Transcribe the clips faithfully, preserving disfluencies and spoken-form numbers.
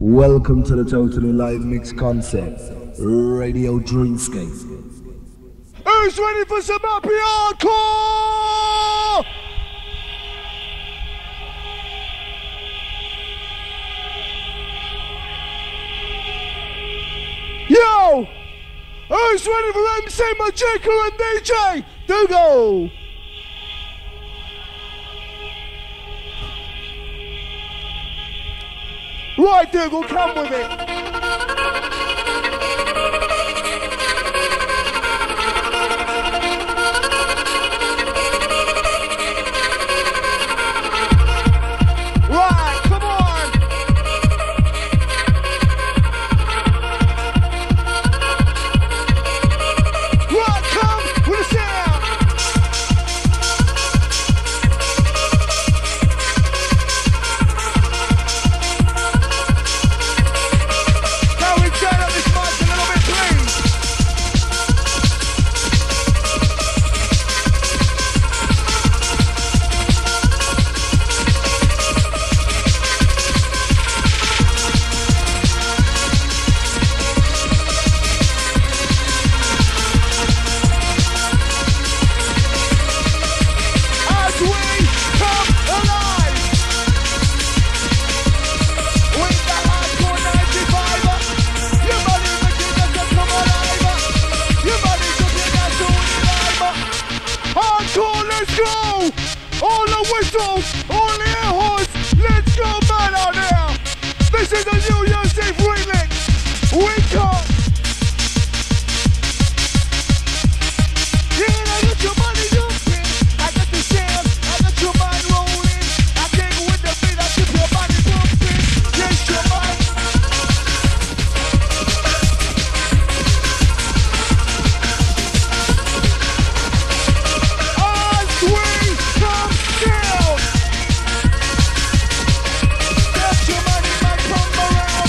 Welcome to the Totally Live Mix Concept, Radio Dreamscape. Who's ready for some happy hardcore? Yo! Who's ready for M C Majika and D J Dougal? Right, Dougal, come with it. Right, come on. Right, come with the sound. Can we turn up this mic a little bit, please? As we come alive with the hardcore ninety-five, your body making us come alive. Your body looking at doing live. Hardcore, let's go! All the whistles, all the air horns, let's go, man, out there! This is the New Year's Eve remix. We come. Yeah, I got your money jumping. I got the sound, I got your mind rolling. I came with the beat, I keep your body bumping. Yes, your mind. As we come down, got your money, man, come around.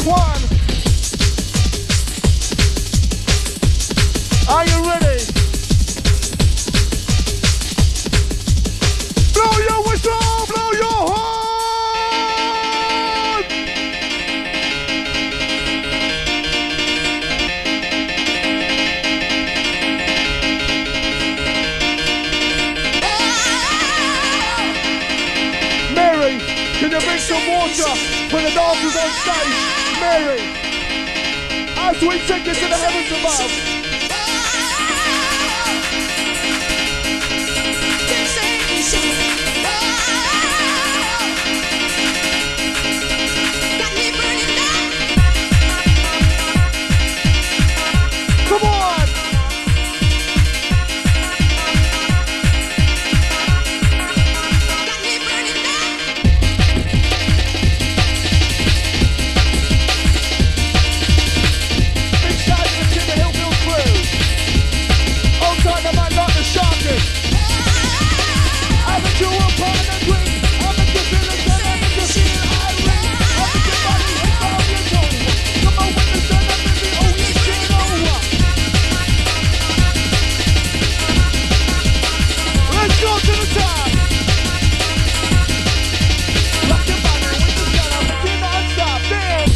one. Are you ready? Blow your whistle, blow your horn. Mary, can you bring some water for the dancers on stage? Mary, as we take it to the heavens above. Come on! Big shout out to the Timber Hillville crew. All time the man like the Sharky. I'm a dual partner green. I'm a good feeling, I'm a good feeling, Irene. I'm a good body, it's all you know. Come on with the sun, I'm in the oh you shit over. Let's go to the top. Rock your body with the sun, I'm making non-stop. Damn.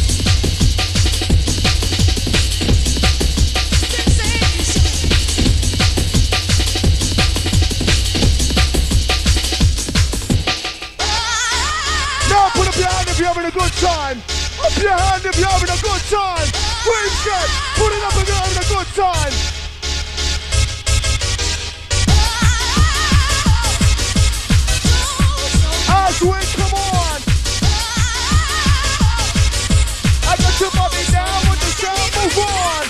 Now put up your hand if you're having a good time. Up your hand if you're having a good time. Wave set, put it up if you're having a good time. Ashwin, come on. I got your body down with the sound, move on.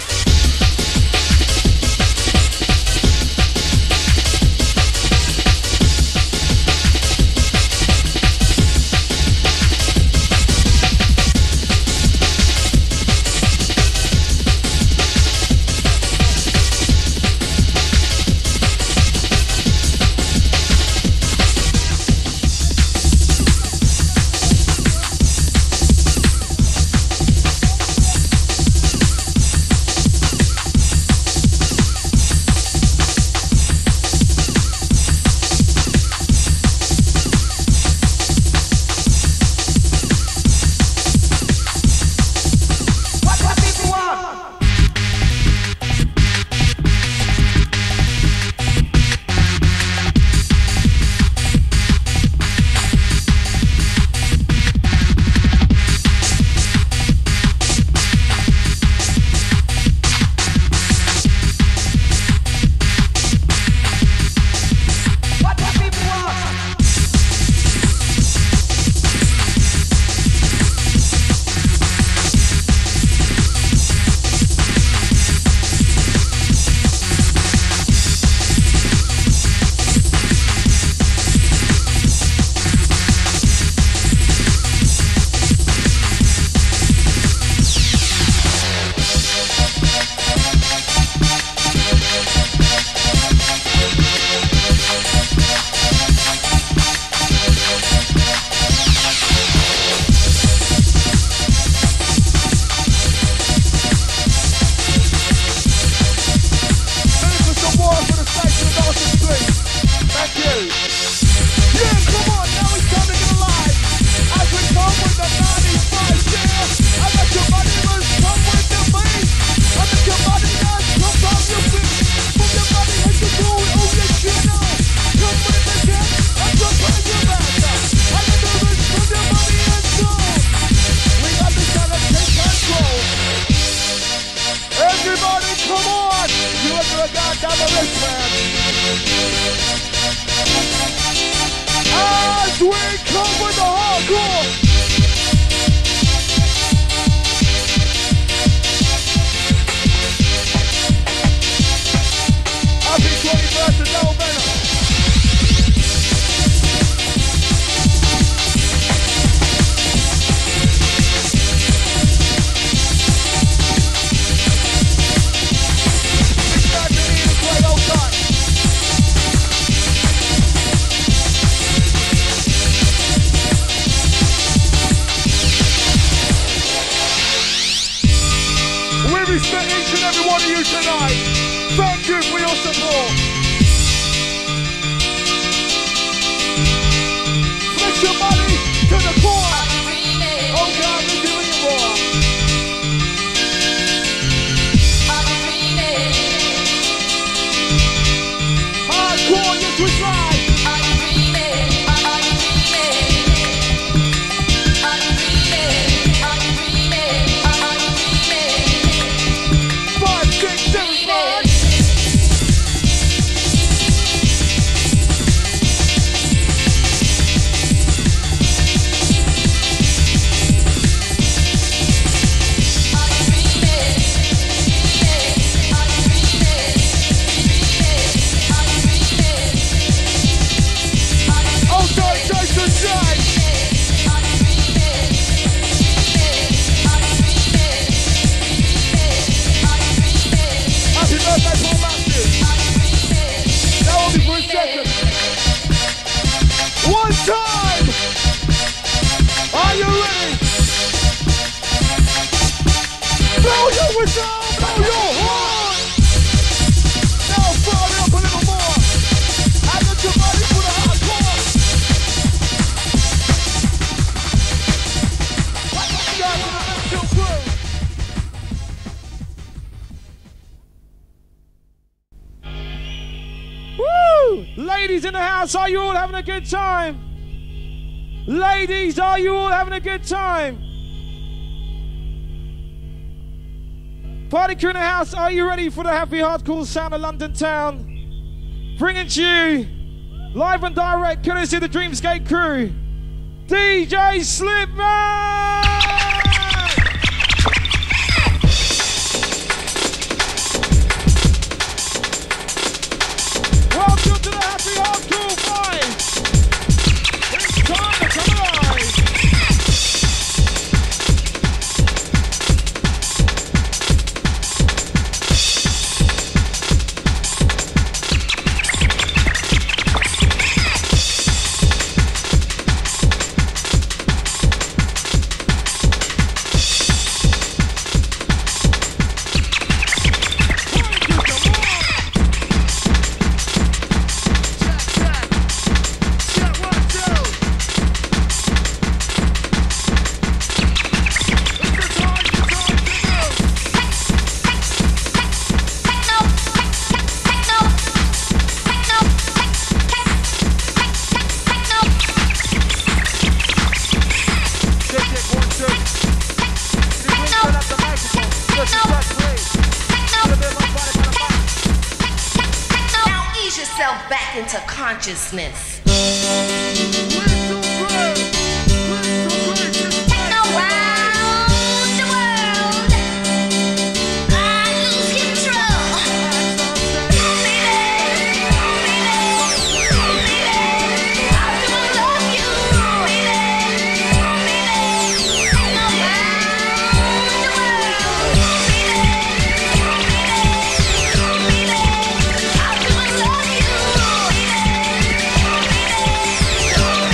respect each and every one of you tonight. Thank you for your support. Flex your money to the core. Oh God, we're giving you more. Hardcore, yes we try. One time! Are you ready? Blow your whistle! Blow your horn! Now fire it up a little more. I got your body for the hardcore. What's up, guys? Still crew. Woo! Ladies in the house, are you all having a good time? Ladies, are you all having a good time? Party crew in the house, are you ready for the happy hardcore sound of London town? Bringing to you, live and direct, courtesy of the Dreamscape crew, D J Slipman! Welcome to the happy hardcore vibe! It's time to come alive! Back into consciousness. Thank you.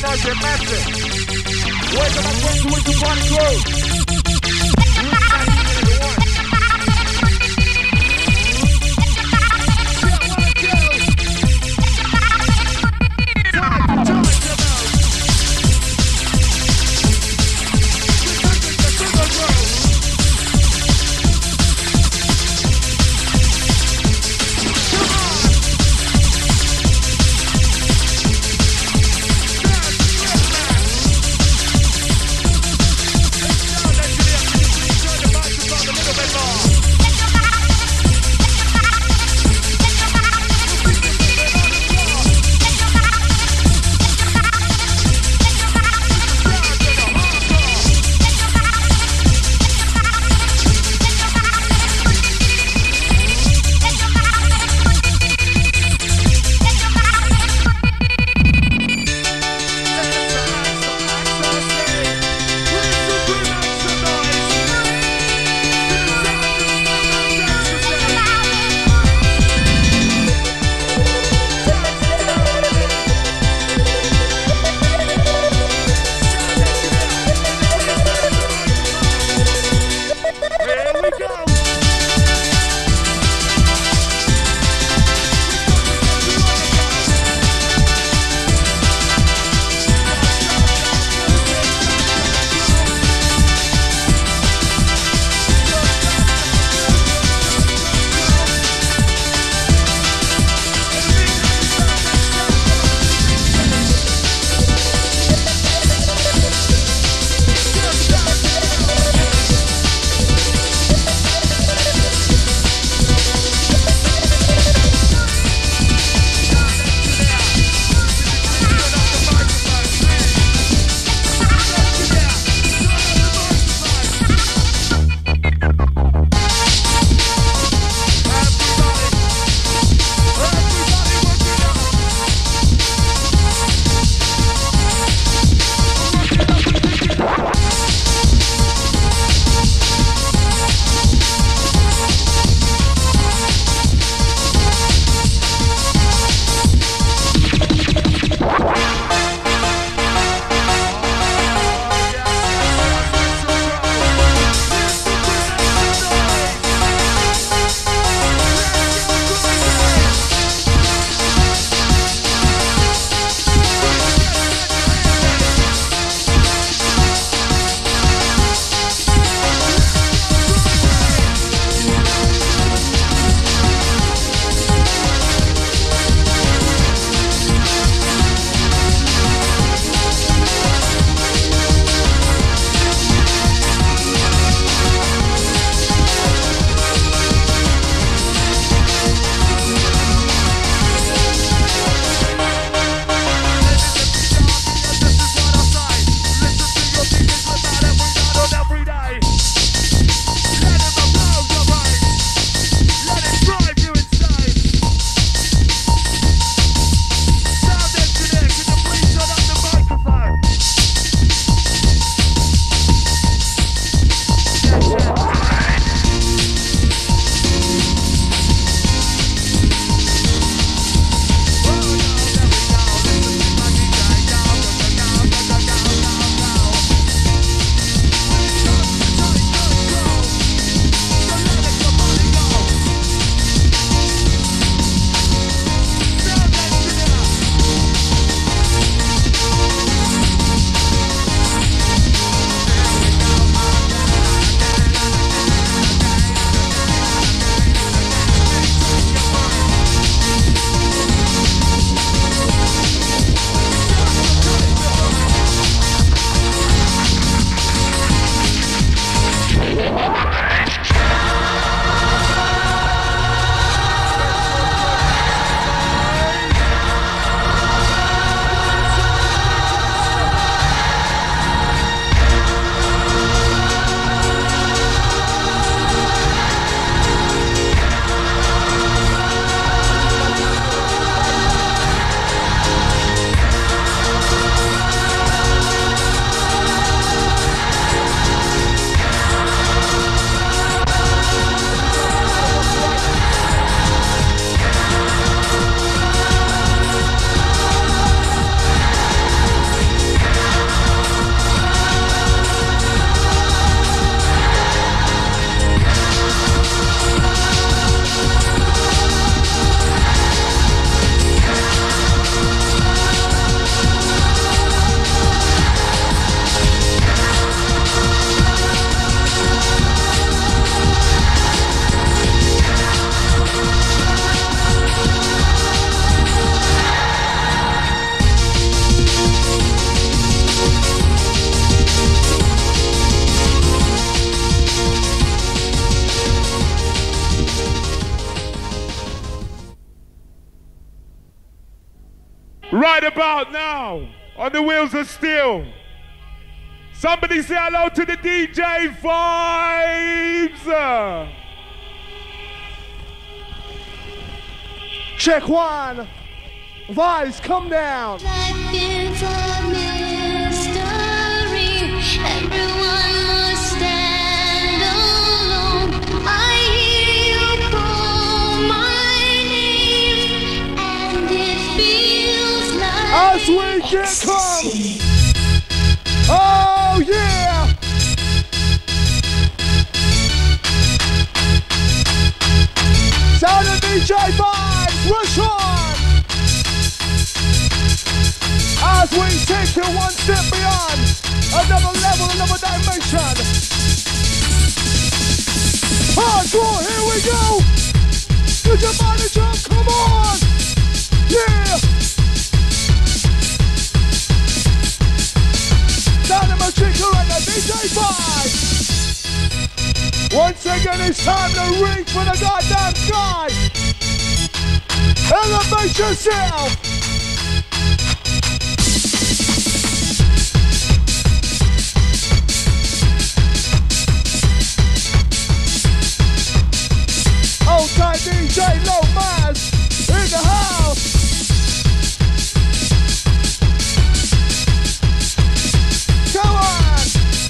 noise and massive. Welcome back friends with the party crew. Let's go. Right about now, on the wheels of steel. Somebody say hello to the D J Vibes. Check one. Vibes, come down. Life is a mystery. Everyone must stand alone. I hear you call my name, and it feels like As we get come. Oh yeah. Sound of D J Vibes, rush on. As we take it one step beyond another level, another dimension. Hardcore, here we go. Get your body jump, come on. Yeah. Dynamo Chico and the D J Vibes. Once again, it's time to reach for the goddamn sky. Elevate yourself. Old time D J Lomaz in the house. Come on.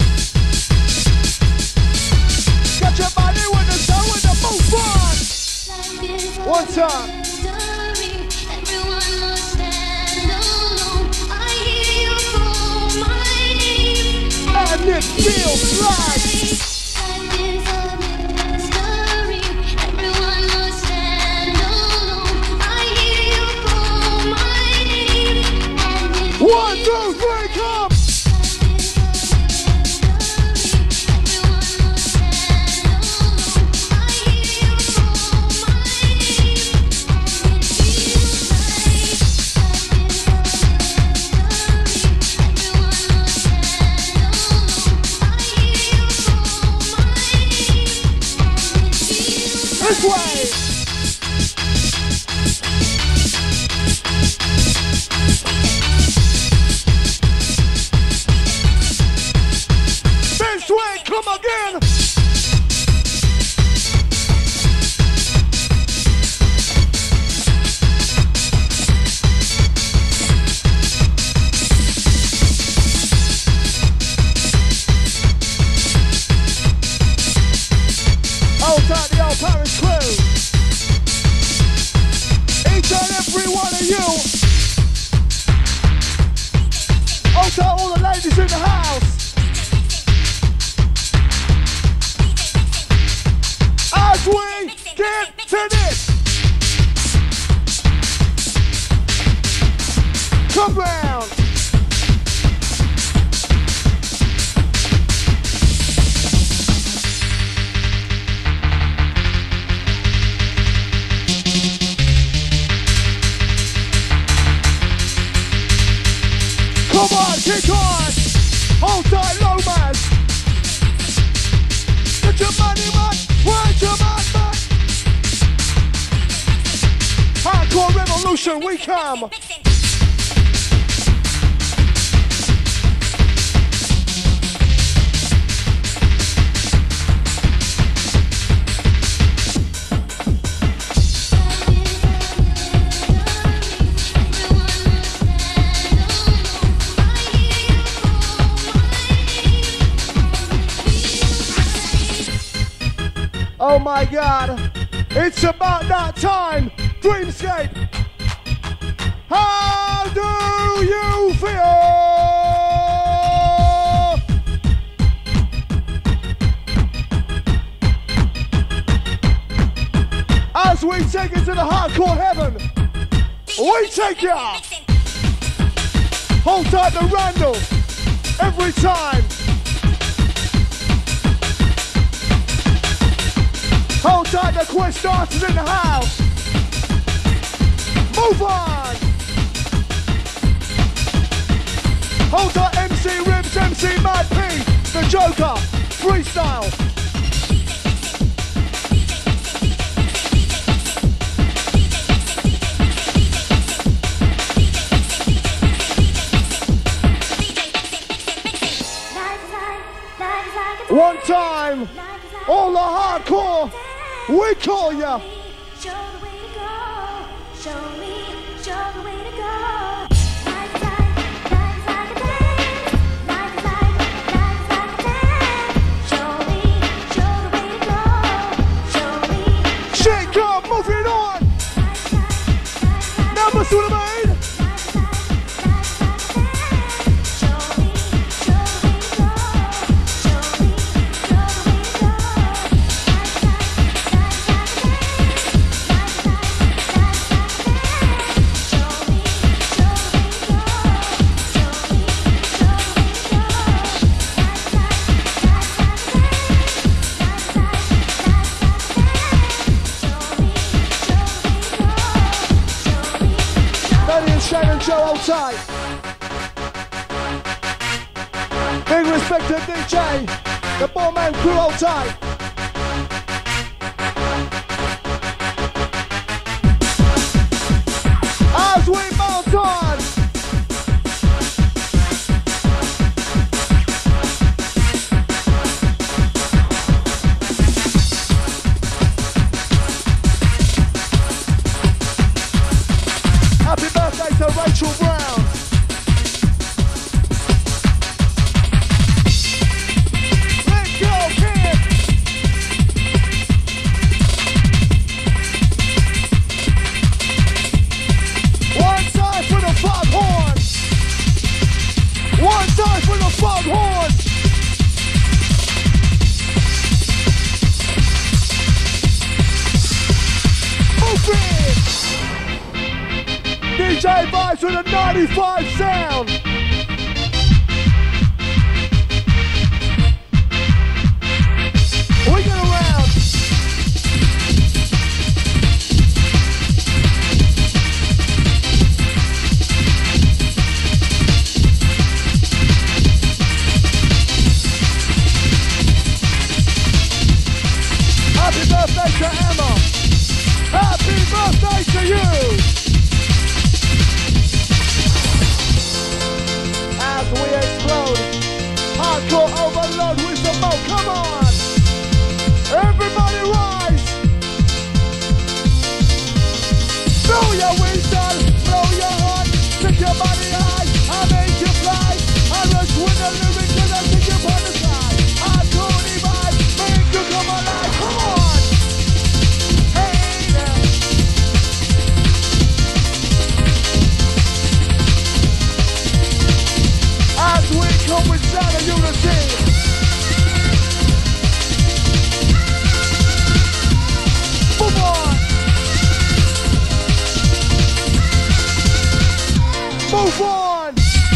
Catch your body with the soul with the move on. One time. everyone must stand alone. I hear you call my name, And it feels like. Life is a mystery. Everyone must stand alone. I hear you call my name, and it One, two, three, come. This way. This way, come again. Hold tight, the old Paris crew. Each and every one of you. Hold tight, all the ladies in the house. As we get to this. Come round. Come on, kick on! Hold tight, Lomaz! Get your money, man! Where's your man, man? Hardcore revolution, we come! Oh my God, it's about that time, Dreamscape. How do you feel? As we take it to the hardcore heaven, we take ya. Hold tight to Randall, every time. Hold tight, the quest dancers in the house. Move on. Hold tight, M C Ribs, M C Mad P, the Joker, freestyle. One time, all the hardcore, we call ya. Show the way to go. Show me, show the way to go. Life is like, life is like a dance. Life is like, life is like a dance. Show me, show the way to go. Show me. Shake up, moving on. Number two, the main. Shannon Joe outside. Big respect to D J, the Ballman crew outside. As we mount on. Happy birthday to Rachel Brown. Let's go, kid. One time for the foghorn. One time for the foghorn. Move it. D J Vibes with a ninety-five sound. We get around. Happy birthday to Emma. Happy birthday to you. We explode. Hardcore overload with the mo. Come on. Everybody rise. Blow your whistle, blow your heart, take your body high. I make you fly. I rush with the lyrics and I take you on the side. Hardcore divide, make you come alive. Come on. Hey now. As we come with sound of unity. Move on. Move on.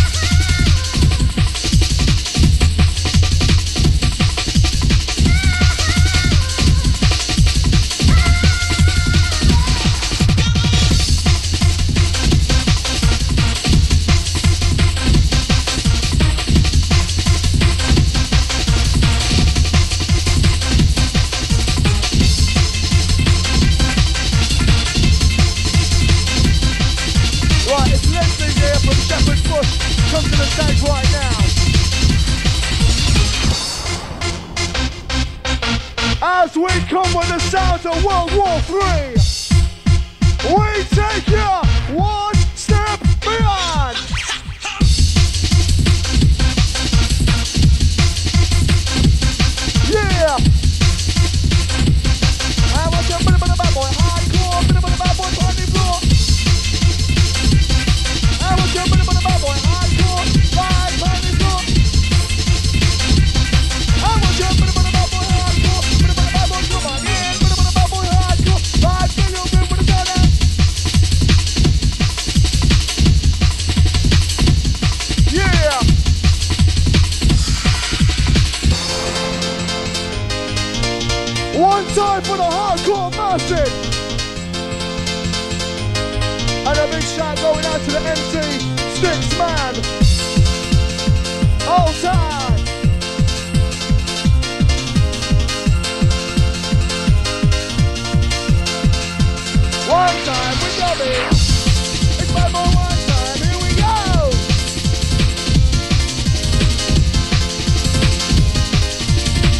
Come to the stage right now. As we come with the sounds of World War Three, we take you one step beyond. Yeah. I want you to bad boy hardcore, bit of a bad boy on the floor. I want you to bit of a bad boy hardcore, live on the floor. I want you to bit of a bad boy hardcore, bit of a bad boy come on in, bit of a bad boy hardcore, live on your group with the sound out. Yeah. One time for the hardcore massive. And a big shout going out to the M C, Sticks Man. All time. One time we got it. It's my boy one time, here we go.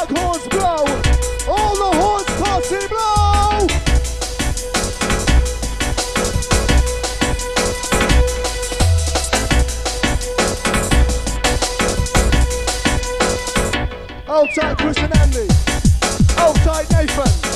make horns blow. All the horns party blow. Hold tight, Chris and Andy. Hold tight, Nathan.